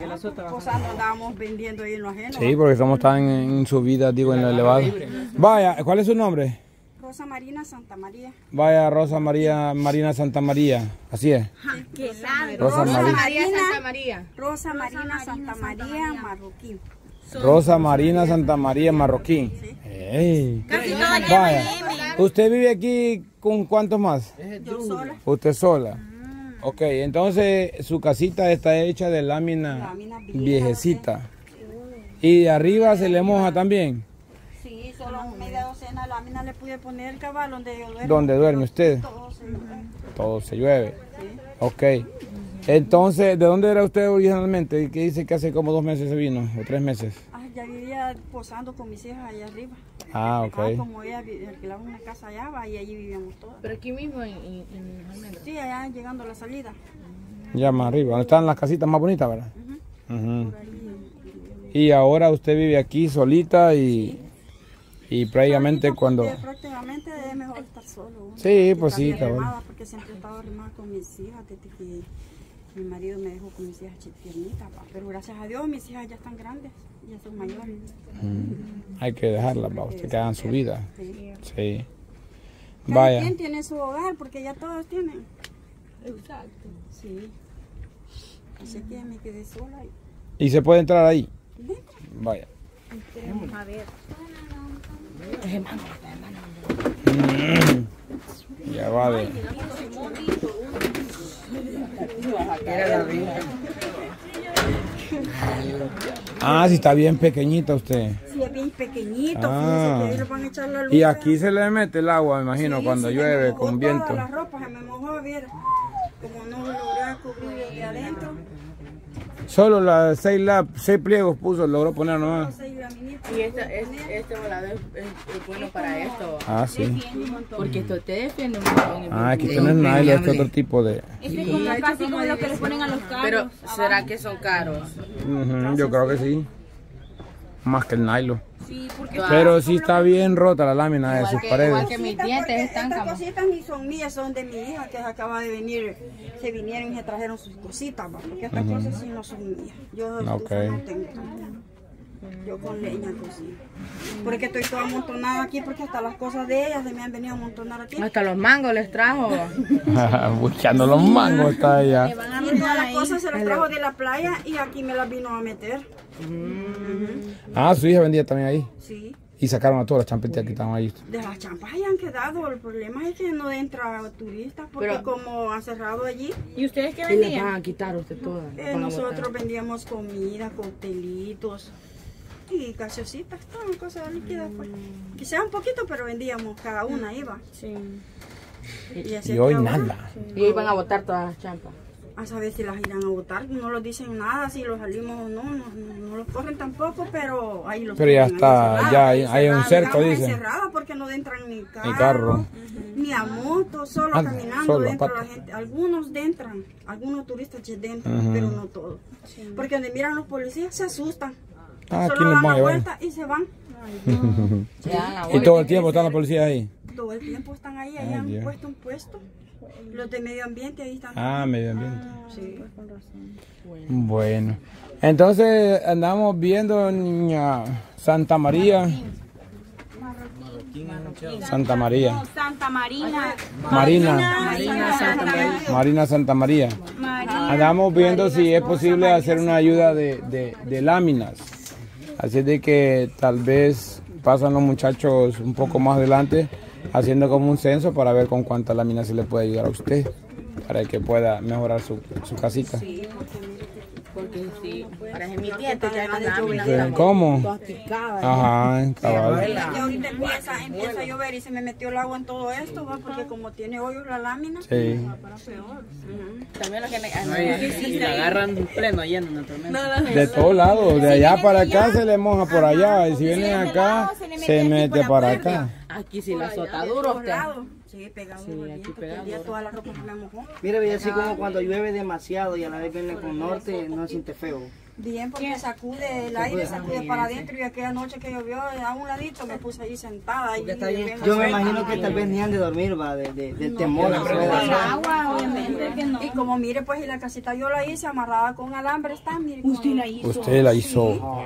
posando andábamos vendiendo ahí en lo ajeno. Sí, porque estamos tan en subida, digo, en lo elevado. Vaya, ¿cuál es su nombre? Rosa Marina Santa María. Vaya, Rosa María Marina Santa María, así es. Rosa María Santa María. Rosa Marina Santa María Marroquín. Rosa Marina Santa María Marroquín. Ey. Vaya, ¿usted vive aquí con cuántos más? Yo sola. ¿Usted sola? Ok, entonces su casita está hecha de lámina viejecita. ¿Y de arriba se le moja también? Sí, solo media docena de láminas le pude poner el cabal donde yo duermo. ¿Dónde duerme usted? Todo se llueve. Todo se llueve. Sí. Ok. Entonces, ¿de dónde era usted originalmente? ¿Qué dice que hace como 2 meses se vino? ¿O 3 meses? Ah, ya vivía posando con mis hijas allá arriba. Ah, ok. Como ella alquilaba una casa allá, y allí vivíamos todos. Pero aquí mismo en Almendra. Sí, allá llegando a la salida. Ya más arriba, donde están las casitas más bonitas, ¿verdad? Ujú. Y ahora usted vive aquí solita y prácticamente Solito, cuando... prácticamente es mejor estar solo. Sí, pues sí, cabrón. cabrón. Porque siempre estaba arrimada con mis hijas desde que mi marido me dejó con mis hijas tiernitas. Pero gracias a Dios mis hijas ya están grandes, ya son mayores. Hay que dejarlas, para usted que hagan su vida. Sí. Sí. Cada Vaya. quien tiene su hogar porque ya todos tienen. Exacto. Sí. Así que me quedé sola. ¿Y se puede entrar ahí? Dentro. Vaya. A ver. Ya va de... Ah, sí está bien pequeñita usted. Sí, es bien pequeñito. Ah. Fíjese que ahí le van a echar la luz. Y aquí se le mete el agua, me imagino, Sí, cuando se llueve me mojó con viento. toda la ropa se me mojó, viera. Como no lo logré cubrir desde adentro. Solo las 6 pliegos puso, logró poner nomás. Y este volador es bueno para esto. Ah, sí. Porque esto te defiende un montón. Ah, aquí no es nylon, este otro tipo de... Este es como casi como lo que le ponen a los carros. Pero, ¿será que son caros? Ujú, yo creo que sí. Más que el nylon. Sí, porque Pero sí está bien rota la lámina de sus Igual paredes. que mis dientes están Estas como... cositas ni son mías, son de mi hija que acaba de venir. Se vinieron y se trajeron sus cositas, ¿va? Porque estas cosas sí no son mías. Yo Ok. no tengo. Yo con leña cocino. Porque estoy toda amontonada aquí porque hasta las cosas de ellas se me han venido a amontonar aquí. Hasta los mangos les trajo. Buscando los mangos está allá. Y todas las cosas se las trajo de la playa y aquí me las vino a meter. Ah, su hija vendía también ahí. Sí. Y sacaron a todas las champitas que estaban ahí. De las champas ya han quedado. El problema es que no entra turistas porque Pero- como han cerrado allí, ¿Y ustedes qué Y les vendían? van a quitar usted todas. Van a nosotros botar. vendíamos comida, coctelitos y gaseositas, todas cosas líquidas. Pues. Quizá un poquito, pero vendíamos, cada una iba. Sí. así Y hoy que ahora, nada. Y hoy van a botar todas las champas. a saber si las irán a botar, no los dicen nada, si los salimos o no, no los corren tampoco, pero ahí los Pero ya tienen está, ahí ya encerrados, hay un cerco, digamos, dice. encerrada porque no entran ni carro, Ni carro. ni a moto, solo Ah, caminando solo, dentro aparte. la gente. Algunos entran, algunos turistas dentran, Ujú. pero no todos. Porque donde miran los policías se asustan. Ah, aquí Solo nos dan van a la llevar. vuelta y se van. Se dan la Y vuelta. todo el tiempo están las policías ahí. Todo el tiempo están ahí, Ay, han Dios. puesto un puesto. Los de medio ambiente ahí están. Ah, medio ambiente. Sí. Bueno. Entonces andamos viendo niña Santa María. Santa María. Santa Marina. Marina Santa María. Andamos viendo si es posible hacer una ayuda de láminas. Así de que tal vez pasan los muchachos un poco más adelante haciendo como un censo para ver con cuántas láminas se le puede ayudar a usted para que pueda mejorar su casita. Porque sí, para que mis dientes ya están láminas. ¿Cómo? Todas picadas. Ajá, cabal. Y ahorita empieza a llover y se me metió el agua en todo esto, ¿va? Porque como tiene hoyos la lámina, Sí. para peor. También lo que Y la agarran pleno lleno en la tormenta. De todos lados, de allá para acá se le moja por allá y si vienen acá se mete para acá. aquí sí la azota duro usted. Sí, pegado Sí, al aquí viento, pegado. el día toda la ropa se me mojó. Mire, ve así como cuando llueve demasiado y a la vez viene con norte, no siente feo. Bien, porque sacude el aire, sacude para adentro y aquella noche que llovió a un ladito me puse allí sentada. Y Yo me imagino que tal vez ni han de dormir, va, del temor. El agua, obviamente que no. Y como mire, pues y la casita yo la hice amarrada con alambre, está, mire. Usted la hizo. Usted la hizo.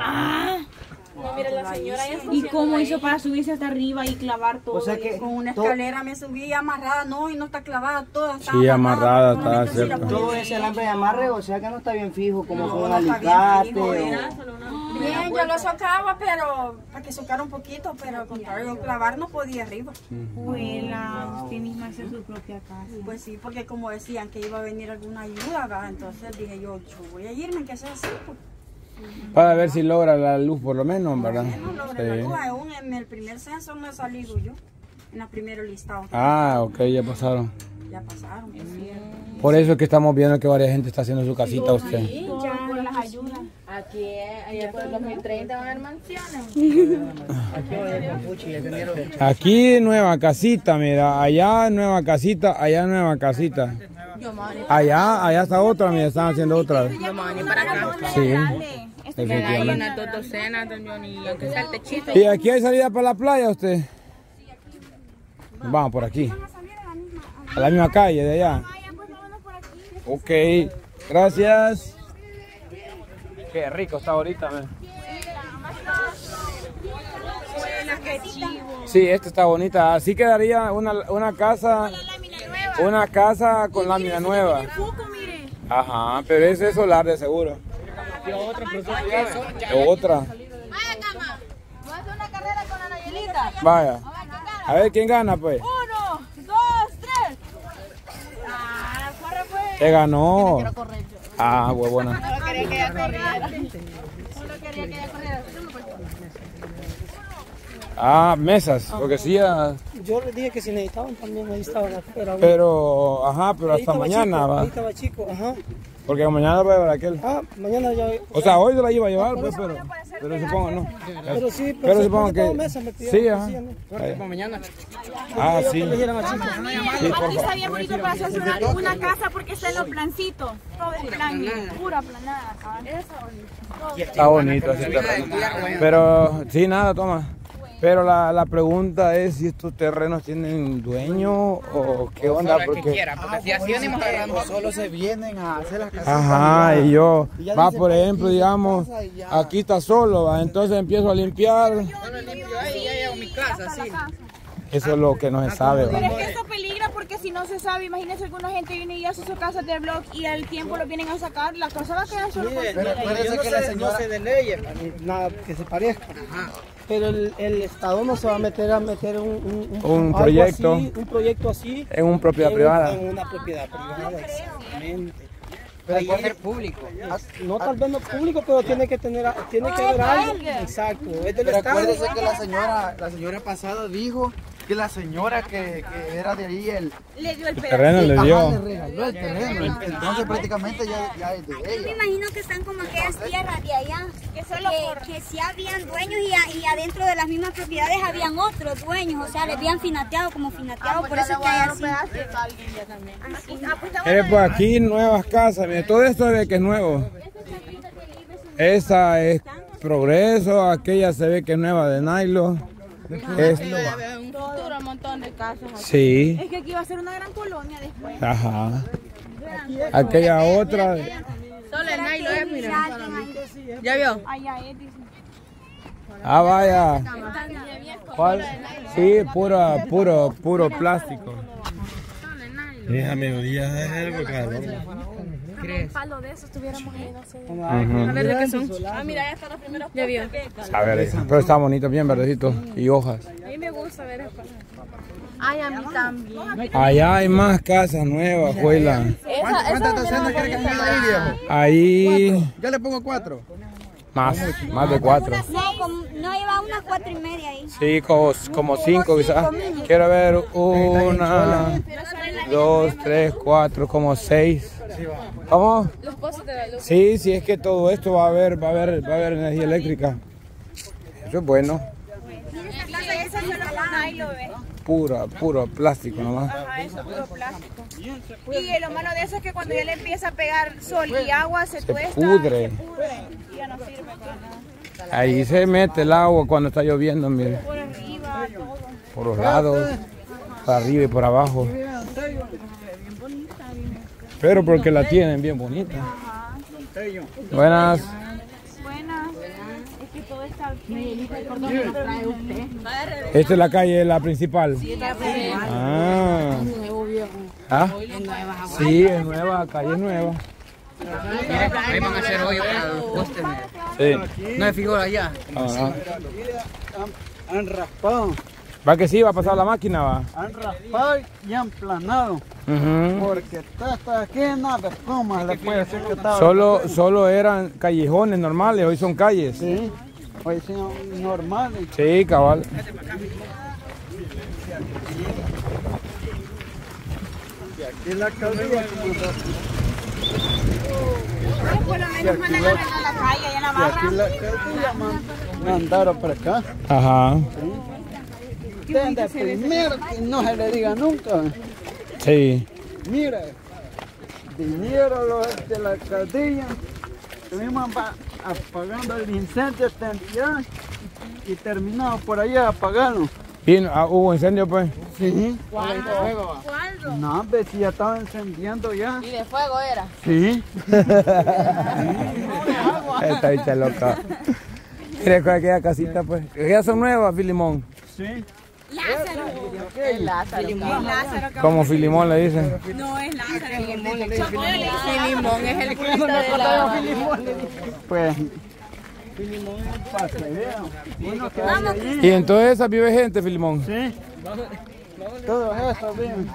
¿Y cómo hizo para subirse hasta arriba y clavar todo? O sea que Con una escalera me subí amarrada, no, y no está clavada toda. Está Sí, amarrada, porque está solamente así la cerca. puedo todo subir. ese alambre de amarre, o sea que no está bien fijo, como con un no está bien alicate. fijo, o- Bien, yo lo socava, pero para que socara un poquito, pero al contrario, clavar no podía arriba. Abuela, usted misma hace su propia casa. Pues sí, porque como decían que iba a venir alguna ayuda, ¿verdad? Entonces dije yo voy a irme, que sea así, pues. Para ver si logra la luz por lo menos, ¿verdad? No logré la Sí. luz, aún en el primer censo no he salido yo, en el primer listado. Ah, ok, ya pasaron. Ya pasaron, pues sí. Por eso es que estamos viendo que varias gente está haciendo su casita usted. Todo por las ayudas. Aquí, allá por el 2030 van a haber mansiones. Aquí nueva casita, mira, allá nueva casita, allá nueva casita. Allá está otra, mira, están haciendo otra. Yo me voy a venir para acá. Sí, Que hay definitivamente. unas dos docenas, don Johnny, aunque sea el techito. ¿Y aquí hay salida para la playa usted? Vamos por aquí. A la misma calle de allá. Ok, gracias. Qué rico está ahorita, man. Sí, esta está bonita. Así quedaría una casa con lámina nueva. Ajá, pero ese es solar de seguro. Otra. Vaya, cama. Vamos a hacer una carrera con la Nayelita. Vaya. A ver quién gana, pues. 1, 2, 3. Ah, corre pues. ¿Qué ganó? Ah, huevona. Solo quería que ella corriera. Solo quería que ella corriera. Ah, mesas, porque sí, Yo les dije que si necesitaban también, ahí estaban afuera. pero, ajá, pero Ahí hasta estaba mañana chico, va. Ahí estaba chico, ajá. Porque mañana va a llevar aquel. Ah, mañana ya. O sea, hoy se la iba a llevar, pues, pero supongo no. Pero sí, Pero supongo porque todo que mesa me pidieron sí, que ajá. hacían, ¿no? Para mañana. Ah, Yo sí. que le dijeran a chicos. Sí, por Aquí está favor. bien bonito para hacer una casa porque está en los plancitos. Todo es plan, pura planada. ¿sabes? Está bonito ese terreno. Pero, sí, nada, toma. Pero la pregunta es si estos terrenos tienen dueño o qué onda, porque... Porque si así venimos agarrando. Solo se vienen a hacer las casas. Ajá, y yo, va por ejemplo, digamos, aquí está solo, ¿va? Entonces empiezo a limpiar. Yo lo limpio ahí, ya llevo mi casa, sí. Eso es lo que no se sabe, Pero ¿va? es que esto peligra porque si no se sabe, imagínense alguna gente viene y hace sus casas de blog y al tiempo lo vienen a sacar, la casa va a quedar solo con Parece que la señora... de leyes, nada que se parezca. Pero el Estado no se va a meter Un algo proyecto. así, un proyecto así En una propiedad privada. En una propiedad privada, exactamente. Pero puede ser público. No tal vez no público, pero tiene que haber algo. Exacto, es del Pero Estado. acuérdese que la señora pasada dijo que la señora que era de ahí Le dio el El terreno le ajá, dio. le regaló el terreno. Entonces prácticamente ya es de Yo me ella. imagino que están como aquellas tierras de allá, que sí habían dueños y adentro de las mismas propiedades habían otros dueños, o sea, les habían finateado como finateado, por eso es que hay así. Mire, pues aquí nuevas casas, mire, todo esto se ve que es nuevo. Esa es Progreso, aquella se ve que es nueva de nylon. un futuro montón de casas. Sí, Es que aquí va a ser una gran colonia después. ajá. Aquella otra. Solo el nylon es, mira. ¿Ya vio? Allá es, dice. Ah, vaya. ¿Cuál? Sí, puro plástico. A mediodía es algo calor. Un palo de esos tuviéramos ahí, no sé. Ujú. A ver de qué son. Ah, mira, ya están los primeros. Ya vio. A ver, pero está bonito, bien verdecito. Y hojas. A mí me gusta ver eso. Ay, a mí también. Allá hay más casas nuevas, abuela. ¿Cuántas docenas quiere que ponga ahí, viejo? Ahí Yo le pongo 4. más de 4. No, iba unas 4:30 ahí. Sí, como 5 quizás. Quiero ver 1, 2, 3, 4, como 6. ¿Cómo? Los pozos de la luz. Sí, sí, es que todo esto va a haber energía eléctrica. Eso es bueno. Esa solo con nylon, ¿ves? puro plástico nomás. Ajá, eso es puro plástico. Y lo malo de eso es que cuando ya le empieza a pegar sol y agua se tuesta, pudre. Y ya no sirve para nada. Ahí se mete el agua cuando está lloviendo, mire. Por arriba, todo. Por los lados, para arriba y por abajo. Pero porque la tienen bien bonita. Buenas. Buenas. Es que todo está aquí. Esta es la calle, la principal. Ah. ¿Ah? Sí, es nueva, calle es nueva. Ahí van a hacer hoyo para los postes. Sí. No hay figura allá. Han raspado. Va que sí, va a pasar la máquina, va. Han raspado y han planado. Porque está aquí, nada, ¿cómo le puede decir que estaba? Solo eran callejones normales, hoy son calles. Sí, hoy son normales. Sí, cabal. Y la alcaldía, Por lo menos mandan a arreglar la calle allá en la y barra. aquí la alcaldía mandaron para acá. Ajá. Desde primero que no se le diga nunca. Sí. Mira, vinieron los de la alcaldía, estuvimos apagando el incendio hasta allá y terminamos por allá apagando. ¿Hubo incendio pues? Sí. ¿Cuándo? No, ves si ya estaba encendiendo ya. ¿Y de fuego era? Sí. Esta bicha loca. Mire con aquella casita pues. Ellas son nuevas, Filimón. Sí. Lázaro. Es Lázaro. Lázaro. Como Filimón le dicen. No es Lázaro. Filimón es el que está de la... Pues, para que vean. Uno que hay allí. ¿Y en todas esas vive gente, Filimón? Sí. Todo eso viven.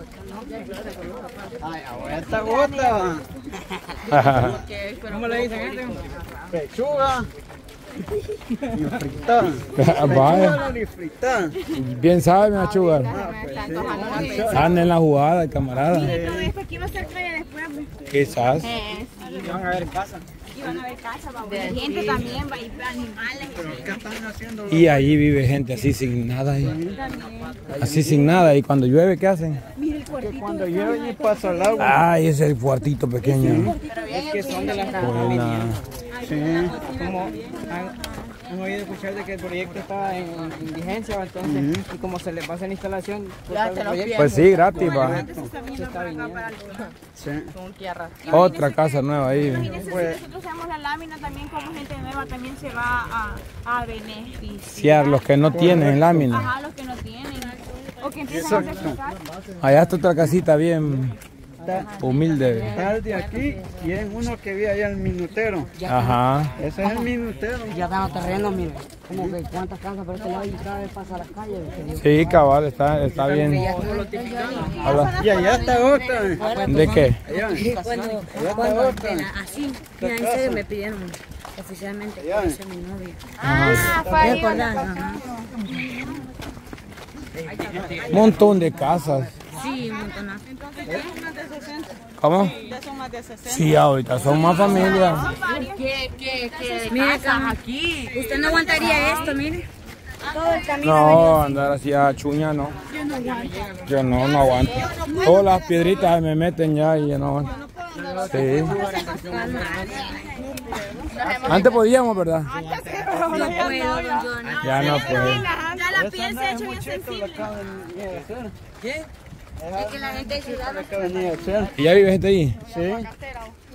Ay, esta gota. ¿Cómo le dicen este? Pechuga. Y fritada. Vaya. Y fritada. Bien sabe, mi achuga. Anda en la jugada, camarada. Todo esto aquí va a ser calle después. Quizás. Y van a ver casa. Y van a ver casas, va a haber gente también, va a ir animales. ¿Qué están haciendo? Y ahí vive gente así sin nada. Ahí. Así sin nada. ¿Y cuando llueve qué hacen? Que cuando llueve y pasa el agua. Ay, ese es el cuartito pequeño. Es que son de las Buena. Sí. Como han oído escuchar de que el proyecto está en vigencia, ¿va? Entonces, y como se les va a hacer la instalación, Pues sí, gratis va. se está viniendo. Sí. Con tierra. Otra casa nueva ahí. Imagínense, si nosotros hacemos la lámina también, como gente nueva también se va a beneficiar. Los que no tienen lámina. Ajá, los que no tienen. O que empiezan a hacer su casa. Allá está otra casita bien humilde. Está de aquí y es uno que vi allá el minutero. Ajá. Ese es el minutero. Ya están los terrenos, mire. Como que cuántas casas por este lado y cada vez pasa las calles. Sí, cabal, está bien. Habla. Y allá está otra. ¿De qué? Cuando así, mira, en serio me pidieron oficialmente que yo soy mi novia. Ah, ¿Te acordás? Ajá. Un montón de casas. Sí, un montonazo. Entonces, ¿qué son más de 60? ¿Cómo? Ya son más de 60. Sí, ahorita son más familias. ¿Qué Mire, casas aquí? usted no aguantaría esto, mire. Todo el camino. No, andar así a chuña no. Yo no aguanto. Todas las piedritas se me meten ya y ya no aguanto. Sí. Antes podíamos, ¿verdad? No puedo, don Johnny. Ya no puedo. Ya la piel se ha hecho bien sensible. ¿Qué? Es que la gente de ciudad Que venía a hacer. ¿Y ya vive gente ahí? Sí.